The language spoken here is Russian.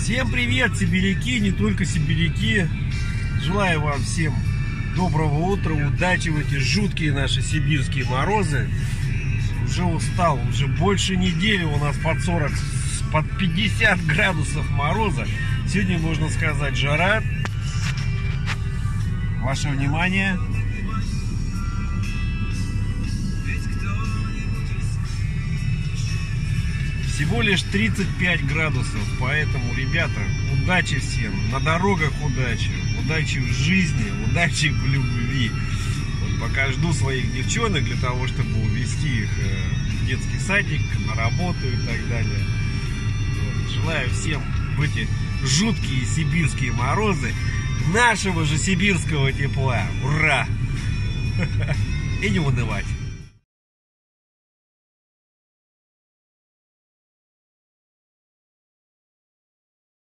Всем привет, сибиряки, не только сибиряки. Желаю вам всем доброго утра, удачи в эти жуткие наши сибирские морозы. Уже устал, уже больше недели у нас под 40, под 50 градусов мороза. Сегодня, можно сказать, жара. Ваше внимание. Всего лишь 35 градусов, поэтому, ребята, удачи всем, на дорогах удачи, удачи в жизни, удачи в любви. Вот пока жду своих девчонок для того, чтобы увезти их в детский садик, на работу и так далее. Вот. Желаю всем в эти жуткие сибирские морозы нашего же сибирского тепла. Ура! И не унывать.